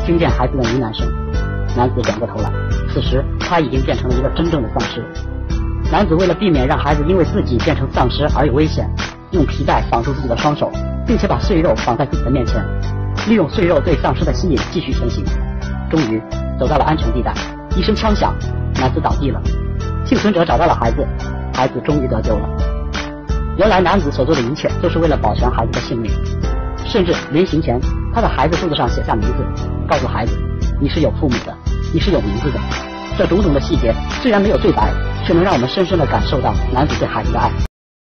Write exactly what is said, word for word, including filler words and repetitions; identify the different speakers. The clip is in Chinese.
Speaker 1: 听见孩子的呢喃声，男子转过头来，此时他已经变成了一个真正的丧尸。男子为了避免让孩子因为自己变成丧尸而有危险，用皮带绑住自己的双手，并且把碎肉绑在自己的面前，利用碎肉对丧尸的吸引继续前行。终于走到了安全地带，一声枪响，男子倒地了。幸存者找到了孩子，孩子终于得救了。原来男子所做的一切都是为了保全孩子的性命，甚至临行前他在孩子肚子上写下名字，告诉孩子你是有父母的，你是有名字的。这种种的细节虽然没有对白，却能让我们深深地感受到男子对孩子的爱。